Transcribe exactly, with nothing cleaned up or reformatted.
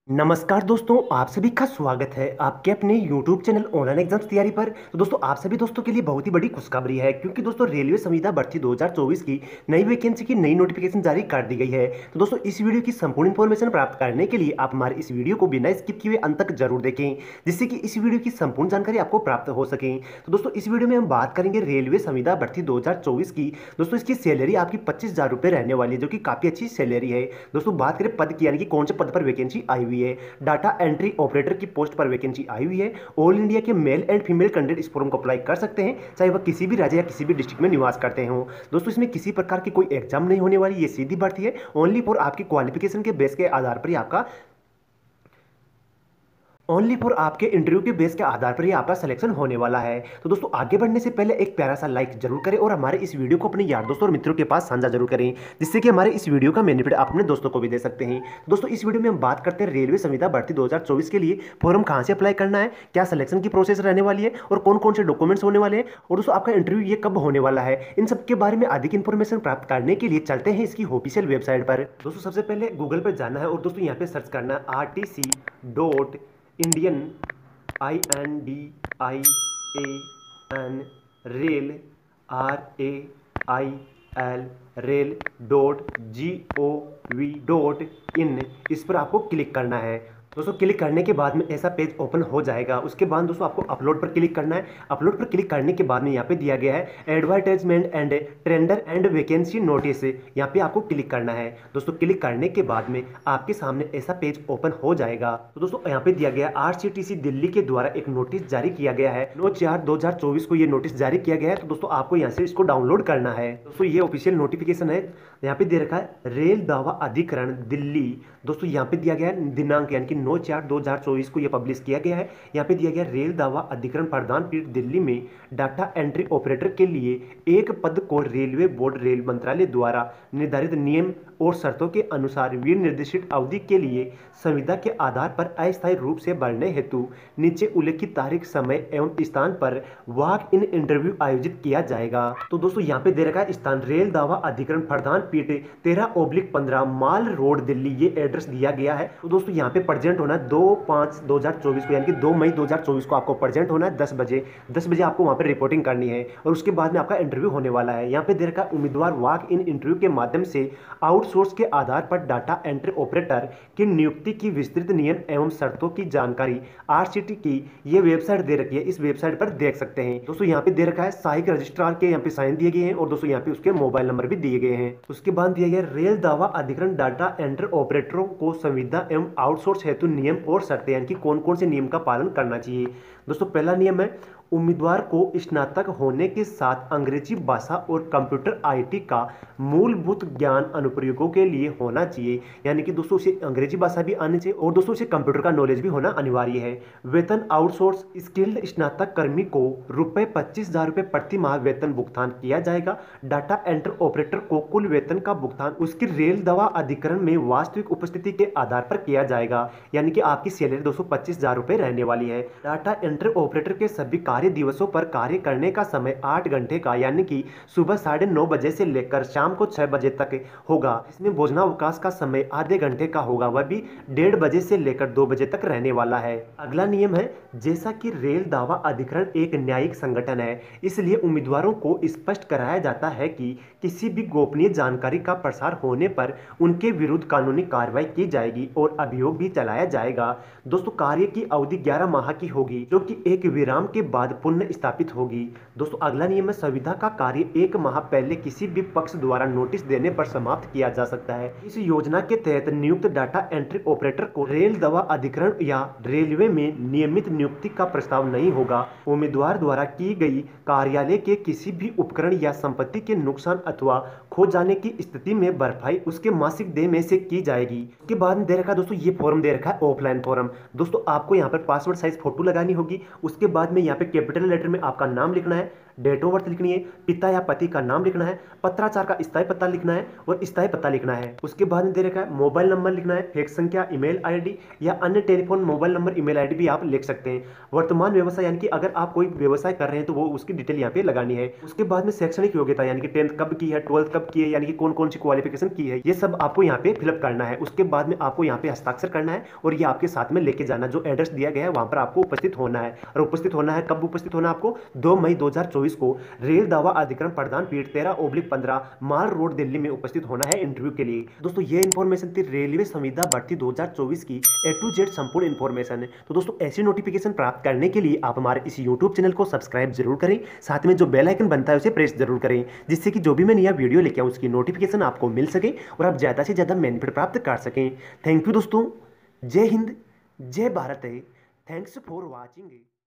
नमस्कार दोस्तों, आप सभी का स्वागत है आपके अपने YouTube चैनल ऑनलाइन एग्जाम्स तैयारी पर। तो दोस्तों आप सभी दोस्तों के लिए बहुत ही बड़ी खुशखबरी है, क्योंकि दोस्तों रेलवे संविदा भर्ती दो हज़ार चौबीस की नई वैकेंसी की नई नोटिफिकेशन जारी कर दी गई है। तो दोस्तों इस वीडियो की संपूर्ण इन्फॉर्मेशन प्राप्त करने के लिए आप हमारे इस वीडियो को बिना स्किप किए अंत तक जरूर देखें, जिससे कि इस वीडियो की संपूर्ण जानकारी आपको प्राप्त हो सके। तो दोस्तों इस वीडियो में हम बात करेंगे रेलवे संविदा भर्ती दो हज़ार चौबीस की। दोस्तों इसकी सैलरी आपकी पच्चीस हजार रुपये रहने वाली है, जो कि काफी अच्छी सैलरी है। दोस्तों बात करें पद की, यानी कि कौन से पद पर वैकेंसी आई हुई है। डाटा एंट्री ऑपरेटर की पोस्ट पर वैकेंसी आई हुई है। ऑल इंडिया के मेल एंड फीमेल कैंडिडेट इस फॉर्म को अप्लाई कर सकते हैं, चाहे वह किसी भी राज्य या किसी भी डिस्ट्रिक्ट में निवास करते हो। दोस्तों इसमें किसी प्रकार की कोई एग्जाम नहीं होने वाली, ये सीधी भर्ती है। ओनली फॉर आपकी क्वालिफिकेशन के बेस के आधार पर ही आपका ओनली फॉर आपके इंटरव्यू के बेस के आधार पर ही आपका सिलेक्शन होने वाला है। तो दोस्तों आगे बढ़ने से पहले एक प्यारा सा लाइक जरूर करें और हमारे इस वीडियो को अपने यार दोस्तों और मित्रों के पास साझा जरूर करें, जिससे कि हमारे इस वीडियो का बेनिफिट आप अपने दोस्तों को भी दे सकते हैं। दोस्तों इस वीडियो में हम बात करते हैं रेलवे संविदा भर्ती दो हज़ार चौबीस के लिए फॉर्म कहां से अप्लाई करना है, क्या सिलेक्शन की प्रोसेस रहने वाली है और कौन कौन से डॉक्यूमेंट्स होने वाले हैं, और दोस्तों आपका इंटरव्यू ये कब होने वाला है। इन सब के बारे में अधिक इन्फॉर्मेशन प्राप्त करने के लिए चलते हैं इसकी ऑफिशियल वेबसाइट पर। दोस्तों सबसे पहले गूगल पर जाना है और दोस्तों यहाँ पे सर्च करना है R T C dot Indian I N D I A N rail R A I L rail dot G O V dot in, इस पर आपको क्लिक करना है। दोस्तों क्लिक करने के बाद में ऐसा पेज ओपन हो जाएगा। उसके बाद दोस्तों आपको अपलोड पर क्लिक करना है। अपलोड पर क्लिक करने के बाद में यहाँ पे दिया गया है advertisement and tender and vacancy notice, यहाँ पे आपको क्लिक करना है। दोस्तों क्लिक करने के बाद में आपके सामने ऐसा पेज ओपन हो जाएगा। तो दोस्तों यहाँ पे दिया गया R C T C Delhi के द्वारा एक नोटिस जारी किया गया है। नौ चार दो हजार चौबीस को ये नोटिस जारी किया गया है। तो दोस्तों आपको यहाँ से इसको डाउनलोड करना है। दोस्तों ये ऑफिशियल नोटिफिकेशन है। यहाँ पे दे रखा है रेल दावा अधिकरण दिल्ली। दोस्तों यहाँ पे दिया गया है दिनांक, यानी कि नौ चार दो हजार चौबीस को यह पब्लिश किया गया है। यहाँ पे दिया गया रेल दावा अधिकरण प्रदान पीठ दिल्ली में डाटा एंट्री ऑपरेटर के लिए एक पद को रेलवे बोर्ड रेल मंत्रालय द्वारा निर्धारित नियम और शर्तों के अनुसार वीर निर्दिष्ट अवधि के लिए संविदा के आधार पर अस्थायी रूप से भरने हेतु नीचे उल्लेखित तारीख, समय एवं स्थान पर वॉक इन इंटरव्यू आयोजित किया जाएगा। तो दोस्तों यहाँ पे दे रखा है स्थान रेल दावा अधिकरण प्रधान पीठ तेरह ओब्लिक पंद्रह माल रोड दिल्ली, ये एड्रेस दिया गया है। तो दोस्तों यहाँ पे प्रेजेंट होना है दो पाँच दो हजार चौबीस को, यानी कि दो मई दो हजार चौबीस को आपको प्रेजेंट होना है दस बजे दस बजे आपको वहाँ पर रिपोर्टिंग करनी है और उसके बाद में आपका इंटरव्यू होने वाला है। यहाँ पे दे रखा उम्मीदवार वॉक इन इंटरव्यू के माध्यम से आउटसोर्स के आधार पर डाटा एंट्री ऑपरेटर की नियुक्ति की विस्तृत नियम एवं शर्तों की जानकारी आरसीटी की ये वेबसाइट दे रखी है, इस वेबसाइट पर देख सकते हैं। दोस्तों यहाँ पे दे रखा है सहायक रजिस्ट्रार के यहाँ पे साइन दिए गए हैं और दोस्तों यहाँ पे उसके मोबाइल नंबर भी दिए गए हैं। उसके बाद दिया गया रेल दावा अधिकरण डाटा एंट्री ऑपरेटरों को संविदा एवं आउटसोर्स हेतु नियम और शर्तें, यानी कि कौन कौन से नियम का पालन करना चाहिए। दोस्तों पहला नियम है उम्मीदवार को स्नातक होने के साथ अंग्रेजी भाषा और कंप्यूटर आईटी का मूलभूत ज्ञान अनुप्रयोगों के लिए होना चाहिए, यानी कि दोस्तों उसे अंग्रेजी भाषा भी आनी चाहिए और दोस्तों उसे कंप्यूटर का नॉलेज भी होना अनिवार्य है। वेतन आउटसोर्स स्किल्ड स्नातक कर्मी को रुपए पच्चीस हजार रुपए प्रति माह वेतन भुगतान किया जाएगा। डाटा एंट्री ऑपरेटर को कुल वेतन का भुगतान उसकी रेल दवा अधिकरण में वास्तविक उपस्थिति के आधार पर किया जाएगा, यानी कि आपकी सैलरी दो सौ पच्चीस हजार रुपए रहने वाली है। डाटा एंट्री ऑपरेटर के सभी कार्य दिवसों पर कार्य करने का समय आठ घंटे का, यानी कि सुबह साढ़े नौ बजे से लेकर शाम को छह बजे तक होगा। इसमें भोजनावकाश का समय आधे घंटे का होगा, वह भी डेढ़ बजे से लेकर दो बजे तक रहने वाला है। अगला नियम है जैसा कि रेल दावा अधिकरण एक न्यायिक संगठन है, इसलिए उम्मीदवारों को स्पष्ट कराया जाता है कि किसी भी गोपनीय जानकारी का प्रसार होने पर उनके विरुद्ध कानूनी कार्रवाई की जाएगी और अभियोग भी चलाया जाएगा। दोस्तों कार्य की अवधि ग्यारह माह की होगी, जो कि एक विराम के बाद पुनः स्थापित होगी। दोस्तों अगला नियम है संविदा का कार्य एक माह पहले किसी भी पक्ष द्वारा नोटिस देने पर समाप्त किया जा सकता है। इस योजना के तहत नियुक्त डाटा एंट्री ऑपरेटर को रेल दवा अधिकरण या रेलवे में नियमित नियुक्ति का प्रस्ताव नहीं होगा। उम्मीदवार द्वारा की गई कार्यालय के किसी भी उपकरण या संपत्ति के नुकसान अथवा खो जाने की स्थिति में भरपाई उसके मासिक देय में से की जाएगी। उसके बाद दे रखा दोस्तों ये फॉर्म दे रखा है ऑफलाइन फॉर्म। दोस्तों आपको यहाँ पर पासपोर्ट साइज फोटो लगानी होगी। उसके बाद में यहाँ पे कैपिटल लेटर में आपका नाम लिखना है, डेट ऑफ बर्थ लिखनी है, पिता या पति का नाम लिखना है, पत्राचार का स्थायी पता लिखना है और स्थायी पता लिखना है। उसके बाद में दे रखा है मोबाइल नंबर लिखना है, फैक्स संख्या, ईमेल आईडी या अन्य telephone mobile number email ID भी आप लिख सकते हैं। वर्तमान व्यवसाय यानी कि अगर आप कोई व्यवसाय कर रहे हैं तो वो उसकी डिटेल यहाँ पे लगानी है। उसके बाद में शैक्षणिक योग्यता यानी कि टेंथ कब की है, ट्वेल्थ कब की है, यानी कि कौन कौन सी क्वालिफिकेशन की है, ये सब आपको यहाँ पे फिलअप करना है। उसके बाद में आपको यहाँ पे हस्ताक्षर करना है और ये आपके साथ में लेके जाना, जो एड्रेस दिया गया है वहां पर आपको उपस्थित होना है। और उपस्थित होना है कब उपस्थित होना है आपको, दो मई दो हजार चौबीस को रेल दावा अधिकरण प्रधान पीठ तेरह ओब्लिक पंद्रह माल रोड दिल्ली में उपस्थित होना है इंटरव्यू के लिए। दोस्तों ये इन्फॉर्मेशन थी रेलवे संविदा भर्ती दो हजार चौबीस की ए टू जेड संपूर्ण इन्फॉर्मेशन है। तो दोस्तों ऐसी नोटिफिकेशन प्राप्त करने के लिए आप हमारे इस यूट्यूब चैनल को सब्सक्राइब जरूर करें, साथ में जो बेल आइकन बनता है उसे प्रेस जरूर करें, जिससे कि जो भी मैं नया वीडियो लेके आऊं उसकी नोटिफिकेशन आपको मिल सके और आप ज्यादा से ज्यादा बेनिफिट प्राप्त कर सकें। थैंक यू दोस्तों, जय हिंद, जय भारत है। Thanks for watching.